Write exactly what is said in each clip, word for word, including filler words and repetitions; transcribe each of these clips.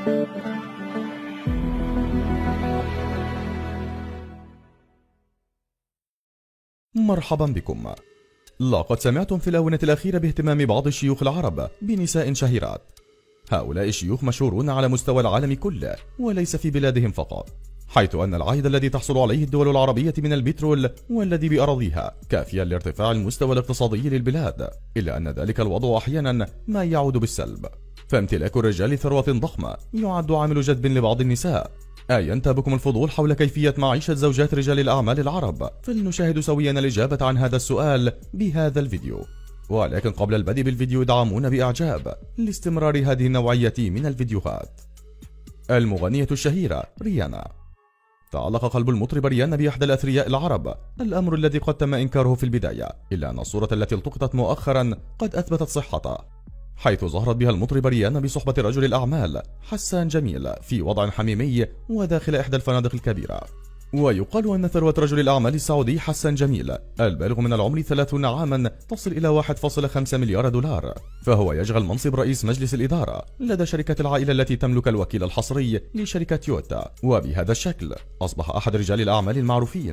مرحبا بكم. لقد سمعتم في الآونة الأخيرة باهتمام بعض الشيوخ العرب بنساء شهيرات. هؤلاء الشيوخ مشهورون على مستوى العالم كله وليس في بلادهم فقط، حيث أن العائد الذي تحصل عليه الدول العربية من البترول والذي بأراضيها كافيا لارتفاع المستوى الاقتصادي للبلاد، إلا أن ذلك الوضع أحيانا ما يعود بالسلب. فامتلاك الرجال ثروة ضخمة يعد عامل جذب لبعض النساء. أينتاب بكم الفضول حول كيفية معيشة زوجات رجال الأعمال العرب؟ فلنشاهد سويا الإجابة عن هذا السؤال بهذا الفيديو. ولكن قبل البدء بالفيديو ادعمونا بإعجاب لاستمرار هذه النوعية من الفيديوهات. المغنية الشهيرة ريانا. تعلق قلب المطرب ريانا بأحد الأثرياء العرب، الأمر الذي قد تم إنكاره في البداية، إلا أن الصورة التي التقطت مؤخرا قد أثبتت صحته، حيث ظهرت بها المطرب ريانا بصحبة رجل الأعمال حسان جميل في وضع حميمي وداخل إحدى الفنادق الكبيرة. ويقال أن ثروة رجل الأعمال السعودي حسان جميل البالغ من العمر ثلاثين عاما تصل إلى واحد فاصلة خمسة مليار دولار، فهو يشغل منصب رئيس مجلس الإدارة لدى شركة العائلة التي تملك الوكيل الحصري لشركة تويوتا، وبهذا الشكل أصبح أحد رجال الأعمال المعروفين.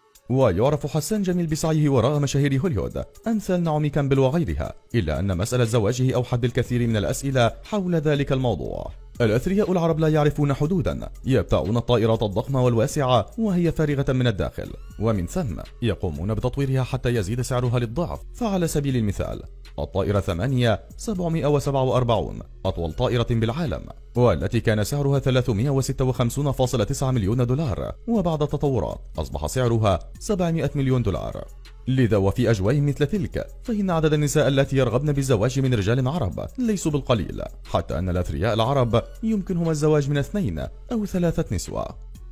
ويعرف حسان جميل بسعيه وراء مشاهير هوليوود أمثال نعومي كامبل وغيرها، إلا أن مسألة زواجه أوحد الكثير من الأسئلة حول ذلك الموضوع. الأثرياء العرب لا يعرفون حدودا، يبتاعون الطائرات الضخمة والواسعة وهي فارغة من الداخل، ومن ثم يقومون بتطويرها حتى يزيد سعرها للضعف. فعلى سبيل المثال الطائرة ثمانية سبعمائة وسبعة وأربعين أطول طائرة بالعالم، والتي كان سعرها ثلاثمائة وستة وخمسين فاصلة تسعة مليون دولار، وبعد التطورات أصبح سعرها سبعمائة مليون دولار. لذا وفي أجواء مثل تلك فإن عدد النساء التي يرغبن بالزواج من رجال عرب ليسوا بالقليل، حتى أن الأثرياء العرب يمكنهم الزواج من اثنين أو ثلاثة نسوة.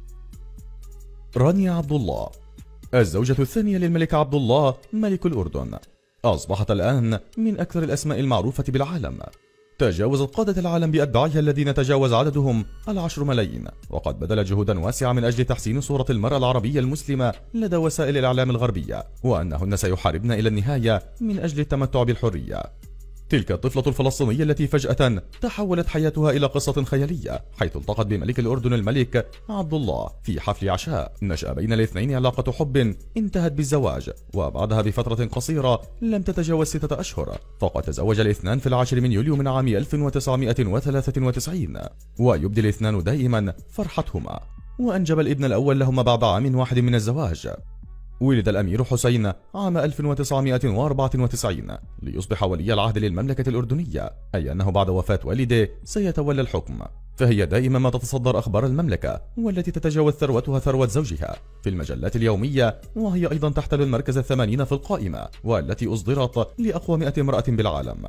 رانيا عبد الله، الزوجة الثانية للملك عبد الله ملك الأردن، أصبحت الآن من أكثر الأسماء المعروفة بالعالم. تجاوزت قادة العالم بأتباعها الذين تجاوز عددهم العشر ملايين، وقد بذلت جهودا واسعة من أجل تحسين صورة المرأة العربية المسلمة لدى وسائل الإعلام الغربية، وأنهن سيحاربن إلى النهاية من أجل التمتع بالحرية. تلك الطفلة الفلسطينية التي فجأة تحولت حياتها إلى قصة خيالية، حيث التقت بملك الأردن الملك عبد الله في حفل عشاء. نشأ بين الاثنين علاقة حب انتهت بالزواج، وبعدها بفترة قصيرة لم تتجاوز ستة أشهر فقد تزوج الاثنان في العاشر من يوليو من عام ألف وتسعمائة وثلاثة وتسعين، ويبدي الاثنان دائما فرحتهما. وأنجب الابن الأول لهما بعد عام واحد من الزواج. ولد الأمير حسين عام ألف وتسعمائة وأربعة وتسعين ليصبح ولي العهد للمملكة الأردنية، أي أنه بعد وفاة والده سيتولى الحكم. فهي دائما ما تتصدر أخبار المملكة، والتي تتجاوز ثروتها ثروة زوجها في المجلات اليومية، وهي أيضا تحتل المركز الثمانين في القائمة، والتي أصدرت لأقوى مئة امرأة بالعالم.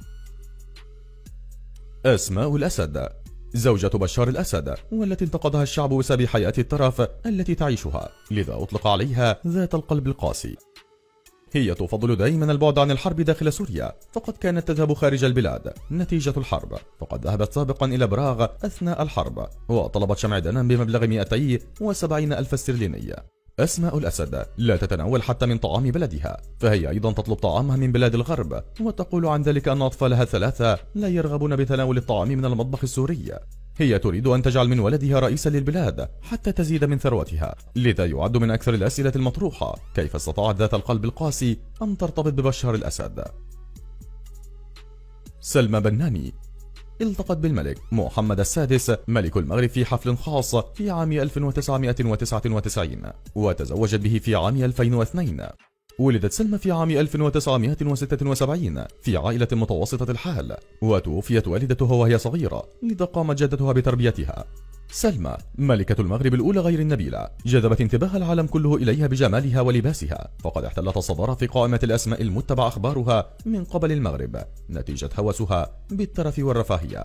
أسماء الأسد، زوجة بشار الأسد، والتي انتقدها الشعب بسبب حياة الترف التي تعيشها، لذا أطلق عليها ذات القلب القاسي. هي تفضل دائما البعد عن الحرب داخل سوريا، فقد كانت تذهب خارج البلاد نتيجة الحرب، فقد ذهبت سابقا إلى براغ أثناء الحرب وطلبت شمعدانا بمبلغ مئتين وسبعين ألف استرليني. أسماء الأسد لا تتناول حتى من طعام بلدها، فهي أيضا تطلب طعامها من بلاد الغرب، وتقول عن ذلك أن أطفالها الثلاثة لا يرغبون بتناول الطعام من المطبخ السوري. هي تريد أن تجعل من ولدها رئيسا للبلاد حتى تزيد من ثروتها، لذا يعد من أكثر الأسئلة المطروحة كيف استطاعت ذات القلب القاسي أن ترتبط ببشار الأسد. سلمى بناني، التقت بالملك محمد السادس ملك المغرب في حفل خاص في عام ألف وتسعمائة وتسعة وتسعين، وتزوجت به في عام ألفين واثنين. ولدت سلمى في عام ألف وتسعمائة وستة وسبعين في عائلة متوسطة الحال، وتوفيت والدتها وهي صغيرة، لذا قامت جدتها بتربيتها. سلمى ملكة المغرب الأولى غير النبيلة، جذبت انتباه العالم كله إليها بجمالها ولباسها، فقد احتلت الصدارة في قائمة الأسماء المتبع أخبارها من قبل المغرب نتيجة هوسها بالترف والرفاهية.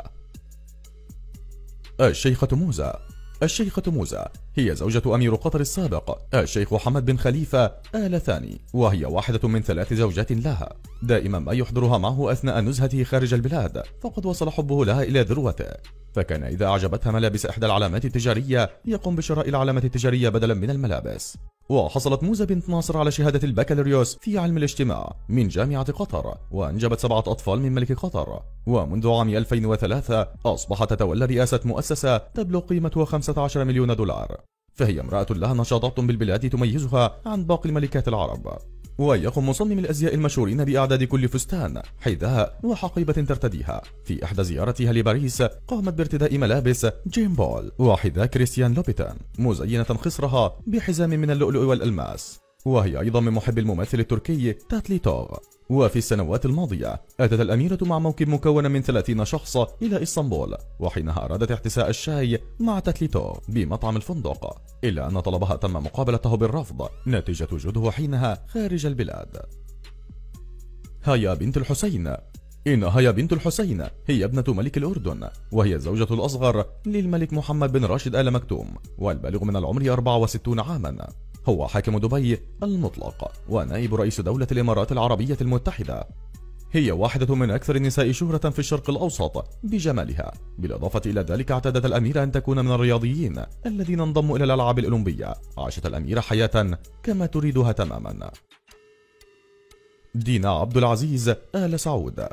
الشيخة موزة، الشيخة موزة هي زوجة أمير قطر السابق الشيخ محمد بن خليفة آل ثاني، وهي واحدة من ثلاث زوجات لها، دائما ما يحضرها معه أثناء نزهته خارج البلاد، فقد وصل حبه لها إلى ذروته، فكان إذا أعجبتها ملابس إحدى العلامات التجارية يقوم بشراء العلامة التجارية بدلا من الملابس. وحصلت موزة بنت ناصر على شهادة البكالوريوس في علم الاجتماع من جامعة قطر، وأنجبت سبعة أطفال من ملك قطر. ومنذ عام ألفين وثلاثة أصبحت تتولى رئاسة مؤسسة تبلغ قيمتها خمسة عشر مليون دولار، فهي امرأة لها نشاطات بالبلاد تميزها عن باقي الملكات العرب. ويقوم مصمم الأزياء المشهورين بإعداد كل فستان، حذاء وحقيبة ترتديها. في إحدى زيارتها لباريس قامت بارتداء ملابس جيم بول وحذاء كريستيان لوبيتان مزينة خصرها بحزام من اللؤلؤ والألماس. وهي أيضا من محب الممثل التركي تاتليتوغ. وفي السنوات الماضية أتت الأميرة مع موكب مكون من ثلاثين شخص إلى إسطنبول، وحينها أرادت احتساء الشاي مع تاتليتوغ بمطعم الفندق، إلا أن طلبها تم مقابلته بالرفض نتيجة وجوده حينها خارج البلاد. هيا بنت الحسين. إن هيا بنت الحسين هي ابنة ملك الأردن، وهي الزوجة الأصغر للملك محمد بن راشد آل مكتوم، والبالغ من العمر أربعة وستين عاما. هو حاكم دبي المطلق ونائب رئيس دولة الإمارات العربية المتحدة. هي واحدة من أكثر النساء شهرة في الشرق الأوسط بجمالها، بالإضافة إلى ذلك اعتادت الأميرة أن تكون من الرياضيين الذين انضموا إلى الألعاب الأولمبية. عاشت الأميرة حياة كما تريدها تماما. دينا عبد العزيز آل سعود.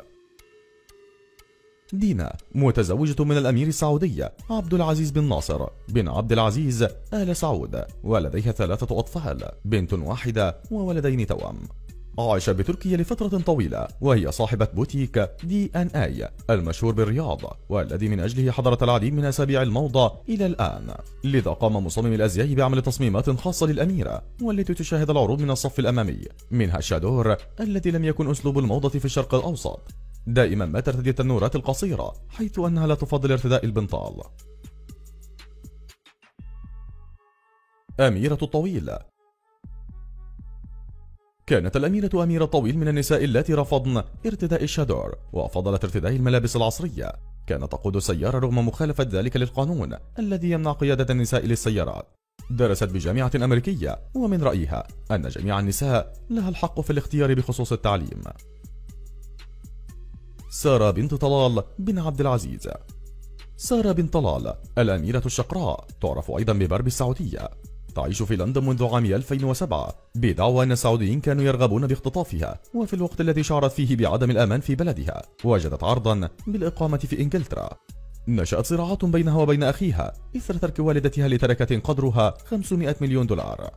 دينا متزوجة من الأمير السعودي عبد العزيز بن ناصر بن عبد العزيز آل سعود، ولديها ثلاثة أطفال، بنت واحدة وولدين توأم. عاشت بتركيا لفترة طويلة، وهي صاحبة بوتيك دي ان اي المشهور بالرياض، والذي من أجله حضرت العديد من أسابيع الموضة إلى الآن. لذا قام مصمم الأزياء بعمل تصميمات خاصة للأميرة، والتي تشاهد العروض من الصف الأمامي، منها الشادور الذي لم يكن أسلوب الموضة في الشرق الأوسط. دائما ما ترتدي التنورات القصيرة، حيث أنها لا تفضل ارتداء البنطال. أميرة الطويل. كانت الأميرة أميرة طويل من النساء اللاتي رفضن ارتداء الشادور، وفضلت ارتداء الملابس العصرية. كانت تقود السيارة رغم مخالفة ذلك للقانون الذي يمنع قيادة النساء للسيارات. درست بجامعة أمريكية، ومن رأيها أن جميع النساء لها الحق في الاختيار بخصوص التعليم. سارة بنت طلال بن عبد العزيز. سارة بنت طلال الأميرة الشقراء، تعرف أيضا ببرب السعودية، تعيش في لندن منذ عام ألفين وسبعة، بدعوى أن السعوديين كانوا يرغبون باختطافها، وفي الوقت الذي شعرت فيه بعدم الأمان في بلدها وجدت عرضا بالإقامة في إنجلترا. نشأت صراعات بينها وبين أخيها إثر ترك والدتها لتركة قدرها خمسمائة مليون دولار.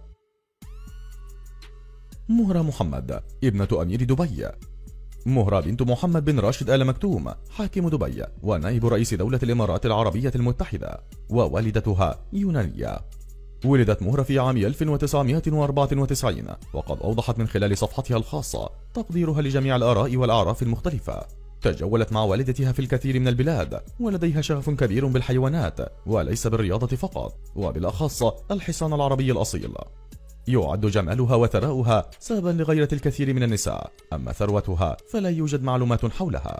مهرة محمد ابنة أمير دبي. مهرة بنت محمد بن راشد آل مكتوم حاكم دبي ونائب رئيس دولة الإمارات العربية المتحدة، ووالدتها يونانية. ولدت مهرة في عام ألف وتسعمائة وأربعة وتسعين، وقد أوضحت من خلال صفحتها الخاصة تقديرها لجميع الآراء والأعراف المختلفة. تجولت مع والدتها في الكثير من البلاد، ولديها شغف كبير بالحيوانات وليس بالرياضة فقط، وبالأخص الحصان العربي الأصيل. يعد جمالها وثراؤها سببا لغيرة الكثير من النساء، أما ثروتها فلا يوجد معلومات حولها.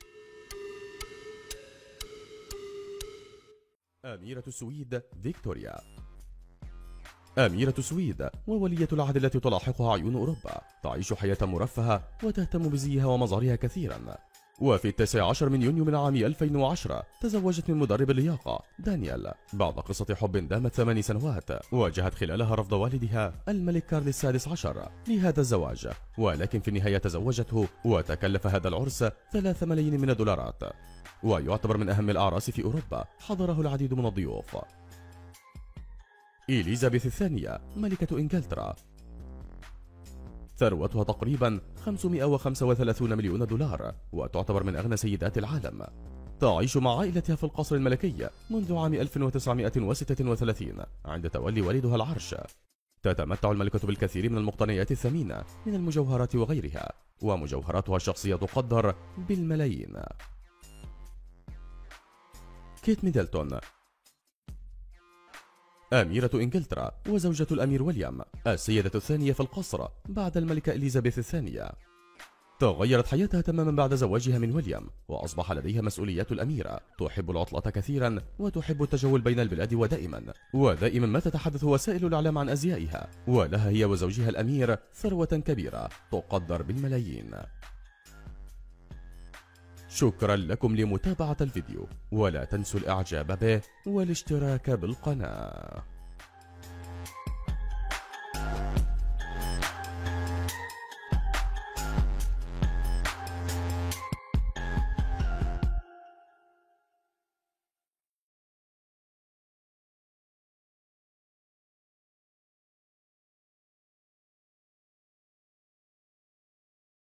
أميرة السويد فيكتوريا. أميرة السويد وولية العهد التي تلاحقها عيون أوروبا، تعيش حياة مرفهة وتهتم بزيها ومظهرها كثيرا. وفي التاسع عشر من يونيو من عام ألفين وعشرة تزوجت من مدرب اللياقة دانيال بعد قصة حب دامت ثمان سنوات، واجهت خلالها رفض والدها الملك كارل السادس عشر لهذا الزواج، ولكن في النهاية تزوجته، وتكلف هذا العرس ثلاثة ملايين من الدولارات، ويعتبر من أهم الأعراس في أوروبا، حضره العديد من الضيوف. إليزابيث الثانية ملكة إنجلترا، ثروتها تقريبا خمسمائة وخمسة وثلاثين مليون دولار، وتعتبر من أغنى سيدات العالم. تعيش مع عائلتها في القصر الملكي منذ عام ألف وتسعمائة وستة وثلاثين عند تولي والدها العرش. تتمتع الملكة بالكثير من المقتنيات الثمينة من المجوهرات وغيرها، ومجوهراتها الشخصية تقدر بالملايين. كيت ميدلتون أميرة إنجلترا وزوجة الأمير ويليام، السيدة الثانية في القصر بعد الملكة إليزابيث الثانية. تغيرت حياتها تماما بعد زواجها من ويليام، وأصبح لديها مسؤوليات الأميرة. تحب العطلة كثيرا، وتحب التجول بين البلاد، ودائما ودائما ما تتحدث وسائل الإعلام عن أزيائها، ولها هي وزوجها الأمير ثروة كبيرة تقدر بالملايين. شكرا لكم لمتابعة الفيديو، ولا تنسوا الإعجاب به والاشتراك بالقناة.